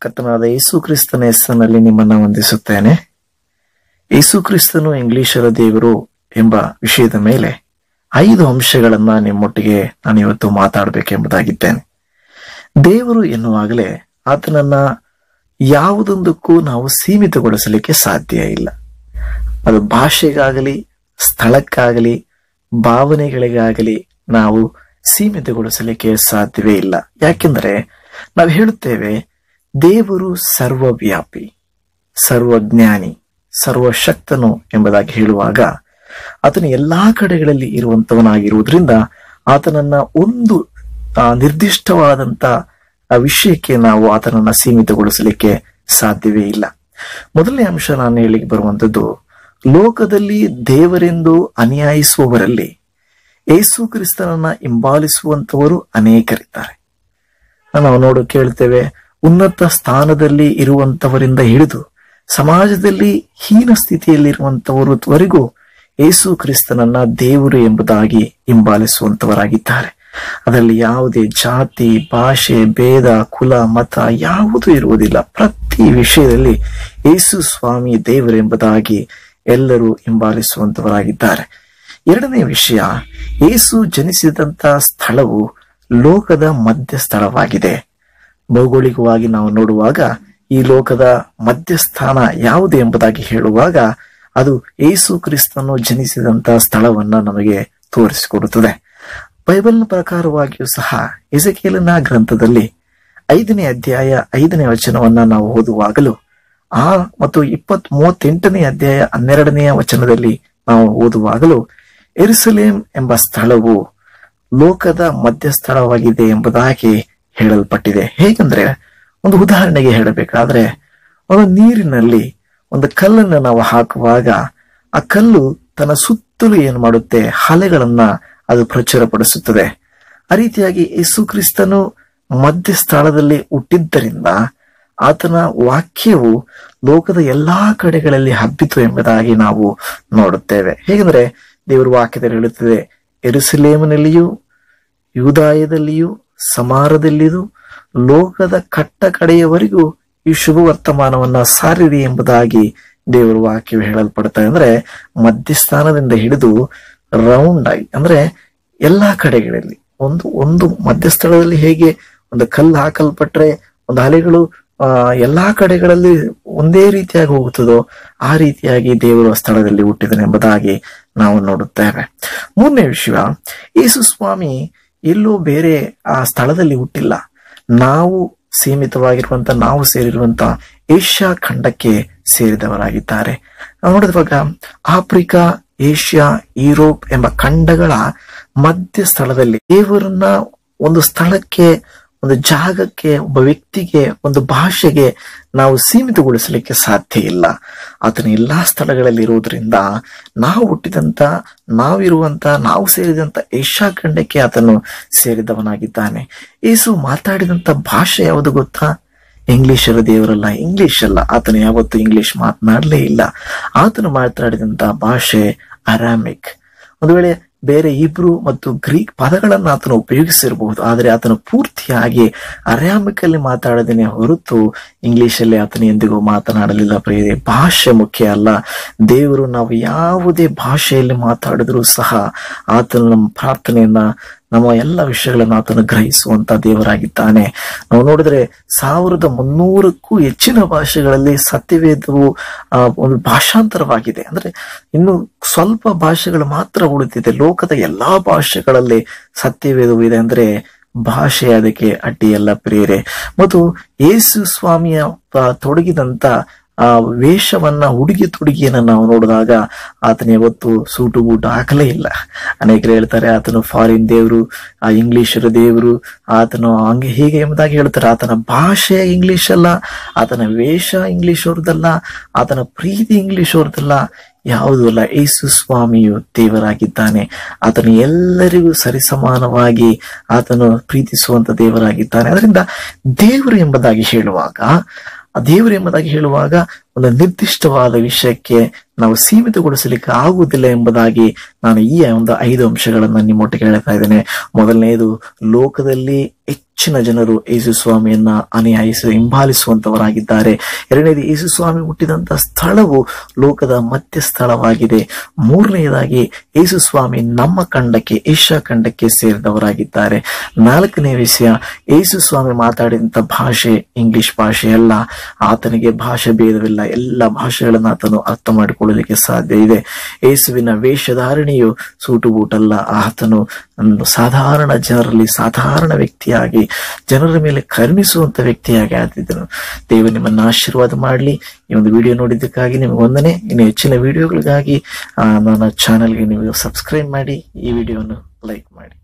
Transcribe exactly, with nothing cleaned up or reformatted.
ಕರ್ತನಾದ ಯೇಸು ಕ್ರಿಸ್ತನ ಹೆಸರಿನಲ್ಲಿ ನಿಮ್ಮನ್ನ ವಂದಿಸುತ್ತೇನೆ. ಯೇಸು ಕ್ರಿಸ್ತನು ಇಂಗ್ಲಿಷರ ದೇವರು ಎಂಬ ವಿಷಯದ ಮೇಲೆ ಐದು ಅಂಶಗಳನ್ನ ನಿಮ್ಮೊಟ್ಟಿಗೆ ನಾನು ಇವತ್ತು ಮಾತಾಡಬೇಕೆಂಬುದಾಗಿದ್ದೇನೆ. ದೇವರು ಎನ್ನುವಾಗಲೇ ಆತನನ್ನ ಯಾವುದೊಂದಕ್ಕೂ ನಾವು ಸೀಮಿತಗೊಳಿಸಲಿಕ್ಕೆ ಸಾಧ್ಯ ಇಲ್ಲ. ಅದು ಭಾಷೆಗಾಗಲಿ, ಸ್ಥಳಕ್ಕಾಗಲಿ, ಭಾವನೆಗಳಿಗಾಗಲಿ ನಾವು ಸೀಮಿತಗೊಳಿಸಲಿಕ್ಕೆ ಸಾಧ್ಯವೇ ಇಲ್ಲ. ಯಾಕೆಂದ್ರೆ ನಾವು ಹೇಳುತ್ತೇವೆ, ದೇವರು ಸರ್ವವ್ಯಾಪಿ, ಸರ್ವಜ್ಞಾನಿ, ಸರ್ವಶಕ್ತನು ಎಂಬುದಾಗಿ ಹೇಳುವಾಗ ಆತನು ಎಲ್ಲಾ ಕಡೆಗಳಲ್ಲಿ ಇರುವಂತವನಾಗಿರುವುದರಿಂದ ಆತನನ್ನ ಒಂದು ನಿರ್ದಿಷ್ಟವಾದಂತ ವಿಷಯಕ್ಕೆ ನಾವು ಆತನನ್ನ ಸೀಮಿತಗೊಳಿಸಲಿಕ್ಕೆ ಸಾಧ್ಯವೇ ಇಲ್ಲ. ಮೊದಲನೇ ಅಂಶ ನಾನು ಹೇಳಿಕ್ಕೆ ಬರುವಂತದ್ದು, ಲೋಕದಲ್ಲಿ ದೇವರೆಂದು ಅನುಯಾಯಿಸುವವರಲ್ಲಿ ಯೇಸು ಕ್ರಿಸ್ತನನ್ನ ಹಿಂಬಾಲಿಸುವಂತವರು ಅನೇಕರಿದ್ದಾರೆ. ನಾವು ನೋಡು ಕೇಳ್ತೇವೆ, ಉನ್ನತ ಸ್ಥಾನದಲ್ಲಿ ಇರುವಂತವರಿಂದ ಹಿಡಿದು ಸಮಾಜದಲ್ಲಿ ಹೀನ ಸ್ಥಿತಿಯಲ್ಲಿರುವಂತವರವರೆಗೂ ಯೇಸು ಕ್ರಿಸ್ತನನ್ನ ದೇವರು ಎಂಬುದಾಗಿ ಹಿಂಬಾಲಿಸುವಂತವರಾಗಿದ್ದಾರೆ. ಅದರಲ್ಲಿ ಯಾವುದೇ ಜಾತಿ, ಭಾಷೆ, ಭೇದ, ಕುಲ, ಮತ ಯಾವುದೂ ಇರುವುದಿಲ್ಲ. ಪ್ರತಿ ವಿಷಯದಲ್ಲಿ ಯೇಸು ಸ್ವಾಮಿ ದೇವರೆಂಬುದಾಗಿ ಎಲ್ಲರೂ ಹಿಂಬಾಲಿಸುವಂತವರಾಗಿದ್ದಾರೆ. ಎರಡನೇ ವಿಷಯ, ಯೇಸು ಜನಿಸಿದಂತ ಸ್ಥಳವು ಲೋಕದ ಮಧ್ಯ ಸ್ಥಳವಾಗಿದೆ. ಭೌಗೋಳಿಕವಾಗಿ ನಾವು ನೋಡುವಾಗ ಈ ಲೋಕದ ಮಧ್ಯಸ್ಥಾನ ಯಾವುದು ಎಂಬುದಾಗಿ ಹೇಳುವಾಗ ಅದು ಯೇಸು ಕ್ರಿಸ್ತನು ಜನಿಸಿದಂತ ಸ್ಥಳವನ್ನ ನಮಗೆ ತೋರಿಸಿಕೊಡುತ್ತದೆ. ಬೈಬಲ್ನ ಪ್ರಕಾರವಾಗಿಯೂ ಸಹ ಎಸೆಕೇಲನ ಗ್ರಂಥದಲ್ಲಿ ಐದನೇ ಅಧ್ಯಾಯ ಐದನೇ ವಚನವನ್ನ ನಾವು ಓದುವಾಗಲೂ ಆ ಮತ್ತು ಇಪ್ಪತ್ ಮೂವತ್ತೆಂಟನೇ ಅಧ್ಯಾಯ ಹನ್ನೆರಡನೆಯ ವಚನದಲ್ಲಿ ನಾವು ಓದುವಾಗಲೂ ಯೆರೂಸಲೇಮ್ ಎಂಬ ಸ್ಥಳವು ಲೋಕದ ಮಧ್ಯಸ್ಥಳವಾಗಿದೆ ಎಂಬುದಾಗಿ ಹೇಳಲ್ಪಟ್ಟಿದೆ. ಹೇಗೆಂದ್ರೆ, ಒಂದು ಉದಾಹರಣೆಗೆ ಹೇಳಬೇಕಾದ್ರೆ, ಒಂದು ನೀರಿನಲ್ಲಿ ಒಂದು ಕಲ್ಲನ್ನು ನಾವು ಹಾಕುವಾಗ ಆ ಕಲ್ಲು ತನ್ನ ಸುತ್ತಲೂ ಏನ್ ಮಾಡುತ್ತೆ, ಅಲೆಗಳನ್ನ ಅದು ಪ್ರಚುರಪಡಿಸುತ್ತದೆ. ಆ ರೀತಿಯಾಗಿ ಯೇಸು ಕ್ರಿಸ್ತನು ಮಧ್ಯಸ್ಥಳದಲ್ಲಿ ಹುಟ್ಟಿದ್ದರಿಂದ ಆತನ ವಾಕ್ಯವು ಲೋಕದ ಎಲ್ಲಾ ಕಡೆಗಳಲ್ಲಿ ಹಬ್ಬಿತು ಎಂಬುದಾಗಿ ನಾವು ನೋಡುತ್ತೇವೆ. ಹೇಗೆಂದ್ರೆ, ದೇವರ ವಾಕ್ಯದಲ್ಲಿ ಹೇಳುತ್ತದೆ, ಯೆರೂಸಲೇಮಿನಲ್ಲಿಯೂ ಯೂದಾಯದಲ್ಲಿಯೂ ಸಮಾರದಲ್ಲಿಯೂ ಲೋಕದ ಕಟ್ಟ ಕಡೆಯವರೆಗೂ ಈ ಶುಭ ವರ್ತಮಾನವನ್ನ ಸಾರಿರಿ ಎಂಬುದಾಗಿ ದೇವರ ವಾಕ್ಯವು ಹೇಳಲ್ಪಡ್ತಾರೆ. ಅಂದ್ರೆ ಮಧ್ಯಸ್ಥಾನದಿಂದ ಹಿಡಿದು ರೌಂಡ್ ಆಗಿ, ಅಂದ್ರೆ ಎಲ್ಲಾ ಕಡೆಗಳಲ್ಲಿ ಒಂದು ಒಂದು ಮಧ್ಯಸ್ಥಳದಲ್ಲಿ ಹೇಗೆ ಒಂದು ಕಲ್ಲು ಹಾಕಲ್ಪಟ್ರೆ ಒಂದು ಅಲೆಗಳು ಆ ಎಲ್ಲಾ ಕಡೆಗಳಲ್ಲಿ ಒಂದೇ ರೀತಿಯಾಗಿ ಹೋಗುತ್ತದೋ ಆ ರೀತಿಯಾಗಿ ದೇವರ ಸ್ಥಳದಲ್ಲಿ ಹುಟ್ಟಿದನು ಎಂಬುದಾಗಿ ನಾವು ನೋಡುತ್ತೇವೆ. ಮೂರನೇ ವಿಷಯ, ಯೇಸು ಸ್ವಾಮಿ ಎಲ್ಲೋ ಬೇರೆ ಆ ಸ್ಥಳದಲ್ಲಿ ಹುಟ್ಟಿಲ್ಲ. ನಾವು ಸೀಮಿತವಾಗಿರುವಂತ ನಾವು ಸೇರಿರುವಂತ ಏಷ್ಯಾ ಖಂಡಕ್ಕೆ ಸೇರಿದವರಾಗಿದ್ದಾರೆ. ನಾವು ನೋಡಿದಾಗ ಆಫ್ರಿಕಾ, ಏಷ್ಯಾ, ಯುರೋಪ್ ಎಂಬ ಖಂಡಗಳ ಮಧ್ಯ ಸ್ಥಳದಲ್ಲಿ ದೇವರನ್ನ ಒಂದು ಸ್ಥಳಕ್ಕೆ, ಒಂದು ಜಾಗಕ್ಕೆ, ಒಬ್ಬ ವ್ಯಕ್ತಿಗೆ, ಒಂದು ಭಾಷೆಗೆ ನಾವು ಸೀಮಿತಗೊಳಿಸಲಿಕ್ಕೆ ಸಾಧ್ಯ ಇಲ್ಲ. ಆತನ ಎಲ್ಲಾ ಸ್ಥಳಗಳಲ್ಲಿ ಇರುವುದರಿಂದ ನಾವು ಹುಟ್ಟಿದಂತ, ನಾವಿರುವಂತ, ನಾವು ಸೇರಿದಂತ ಏಷ್ಯಾ ಖಂಡಕ್ಕೆ ಆತನು ಸೇರಿದವನಾಗಿದ್ದಾನೆ. ಯೇಸು ಮಾತಾಡಿದಂತ ಭಾಷೆ ಯಾವುದು ಗೊತ್ತಾ? ಇಂಗ್ಲಿಷರ ದೇವರಲ್ಲ, ಇಂಗ್ಲಿಷ್ ಅಲ್ಲ. ಆತನು ಯಾವತ್ತು ಇಂಗ್ಲಿಷ್ ಮಾತನಾಡಲೇ ಇಲ್ಲ. ಆತನು ಮಾತಾಡಿದಂತ ಭಾಷೆ ಅರಾಮಿಕ್. ಒಂದು ವೇಳೆ ಬೇರೆ ಇಬ್ರು ಮತ್ತು ಗ್ರೀಕ್ ಪದಗಳನ್ನ ಆತನು ಉಪಯೋಗಿಸಿರಬಹುದು, ಆದರೆ ಆತನು ಪೂರ್ತಿಯಾಗಿ ಅರಾಮಿಕ್ ಅಲ್ಲಿ ಮಾತಾಡದೇನೆ ಹೊರತು ಇಂಗ್ಲಿಷ್ ಅಲ್ಲಿ ಆತನು ಎಂದಿಗೂ ಮಾತನಾಡಲಿಲ್ಲ. ಪ್ರಿಯರೇ, ಭಾಷೆ ಮುಖ್ಯ ಅಲ್ಲ. ದೇವರು ನಾವು ಯಾವುದೇ ಭಾಷೆಯಲ್ಲಿ ಮಾತಾಡಿದ್ರು ಸಹ ಆತನು ನಮ್ಮ ಪ್ರಾರ್ಥನೆಯನ್ನ, ನಮ್ಮ ಎಲ್ಲ ವಿಷಯಗಳನ್ನು ಆತನು ಗ್ರಹಿಸುವಂತ ದೇವರಾಗಿದ್ದಾನೆ. ನಾವು ನೋಡಿದ್ರೆ ಸಾವಿರದ ಮುನ್ನೂರಕ್ಕೂ ಹೆಚ್ಚಿನ ಭಾಷೆಗಳಲ್ಲಿ ಸತ್ಯವೇದವು ಆ ಒಂದು ಭಾಷಾಂತರವಾಗಿದೆ. ಅಂದ್ರೆ ಇನ್ನು ಸ್ವಲ್ಪ ಭಾಷೆಗಳು ಮಾತ್ರ ಉಳಿದಿದೆ. ಲೋಕದ ಎಲ್ಲಾ ಭಾಷೆಗಳಲ್ಲಿ ಸತ್ಯವೇದವು ಇದೆ. ಅಂದ್ರೆ ಭಾಷೆ ಅದಕ್ಕೆ ಅಡ್ಡಿಯಲ್ಲ ಪ್ರಿಯರೇ. ಮತ್ತು ಯೇಸು ಸ್ವಾಮಿಯ ತೊಡಗಿದಂತ ಆ ವೇಷವನ್ನ, ಉಡುಗೆ ತೊಡುಗೆಯನ್ನ ನಾವು ನೋಡಿದಾಗ ಆತನ ಯಾವತ್ತು ಸೂಟು ಬೂಟು ಹಾಕಲೇ ಇಲ್ಲ. ಅನೇಕರು ಹೇಳ್ತಾರೆ ಆತನು ಫಾರಿನ್ ದೇವರು, ಆ ಇಂಗ್ಲಿಷರ ದೇವರು, ಆತನು ಹಂಗೆ ಹೀಗೆ ಎಂಬುದಾಗಿ ಹೇಳ್ತಾರೆ. ಆತನ ಭಾಷೆ ಇಂಗ್ಲಿಷ್ ಅಲ್ಲ, ಆತನ ವೇಷ ಇಂಗ್ಲಿಷ್ ಅವ್ರದಲ್ಲ, ಆತನ ಪ್ರೀತಿ ಇಂಗ್ಲಿಷ್ ಅವ್ರದಲ್ಲ, ಯಾವುದೂ ಅಲ್ಲ. ಯೇಸು ಸ್ವಾಮಿಯು ದೇವರಾಗಿದ್ದಾನೆ. ಆತನು ಎಲ್ಲರಿಗೂ ಸರಿಸಮಾನವಾಗಿ ಆತನು ಪ್ರೀತಿಸುವಂತ ದೇವರಾಗಿದ್ದಾನೆ. ಅದರಿಂದ ದೇವರು ಎಂಬುದಾಗಿ ಹೇಳುವಾಗ, ಆ ದೇವರು ಎಂಬುದಾಗಿ ಹೇಳುವಾಗ ಒಂದು ನಿರ್ದಿಷ್ಟವಾದ ವಿಷಯಕ್ಕೆ ನಾವು ಸೀಮಿತಗೊಳಿಸಲಿಕ್ಕೆ ಆಗುವುದಿಲ್ಲ ಎಂಬುದಾಗಿ ನಾನು ಈ ಒಂದು ಐದು ಅಂಶಗಳನ್ನ ನಿಮ್ಮೊಟ್ಟಿಗೆ ಹೇಳ್ತಾ ಇದ್ದೇನೆ. ಮೊದಲನೆಯದು, ಲೋಕದಲ್ಲಿ ಹೆಚ್ಚಿನ ಜನರು ಯೇಸು ಸ್ವಾಮಿಯನ್ನ ಅನುಯಾಯಿಸಿ ಹಿಂಬಾಲಿಸುವಂತವರಾಗಿದ್ದಾರೆ. ಎರಡನೇದು, ಯೇಸು ಸ್ವಾಮಿ ಹುಟ್ಟಿದಂತ ಸ್ಥಳವು ಲೋಕದ ಮಧ್ಯ ಸ್ಥಳವಾಗಿದೆ. ಮೂರನೆಯದಾಗಿ, ಯೇಸು ಸ್ವಾಮಿ ನಮ್ಮ ಖಂಡಕ್ಕೆ, ಏಷ್ಯಾ ಖಂಡಕ್ಕೆ ಸೇರಿದವರಾಗಿದ್ದಾರೆ. ನಾಲ್ಕನೇ ವಿಷಯ, ಯೇಸು ಸ್ವಾಮಿ ಮಾತಾಡಿದಂತ ಭಾಷೆ ಇಂಗ್ಲಿಷ್ ಭಾಷೆ ಅಲ್ಲ. ಆತನಿಗೆ ಭಾಷೆ ಭೇದವಿಲ್ಲ. ಎಲ್ಲ ಭಾಷೆಗಳನ್ನ ಆತನು ಅರ್ಥ ಮಾಡಿಕೊಳ್ಳಲಿಕ್ಕೆ ಸಾಧ್ಯ ಇದೆ. ಯೇಸುವಿನ ವೇಷಧಾರಣೆಯು ಸೂಟು ಬೂಟಲ್ಲ. ಆತನು ಸಾಧಾರಣ ಜನರಲ್ಲಿ ಸಾಧಾರಣ ವ್ಯಕ್ತಿಯಾಗಿ ಜನರ ಮೇಲೆ ಕರುಣಿಸುವಂತ ವ್ಯಕ್ತಿಯಾಗಿ ಆತಿದ್ದನು. ದೇವರು ನಿಮ್ಮನ್ನ ಆಶೀರ್ವಾದ ಮಾಡಲಿ. ಈ ಒಂದು ವಿಡಿಯೋ ನೋಡಿದ್ದಕ್ಕಾಗಿ ನಿಮಗೆ ವಂದನೆ. ಇನ್ನು ಹೆಚ್ಚಿನ ವಿಡಿಯೋಗಳಿಗಾಗಿ ನನ್ನ ಚಾನೆಲ್ಗೆ ನೀವು ಸಬ್ಸ್ಕ್ರೈಬ್ ಮಾಡಿ, ಈ ವಿಡಿಯೋವನ್ನು ಲೈಕ್ ಮಾಡಿ.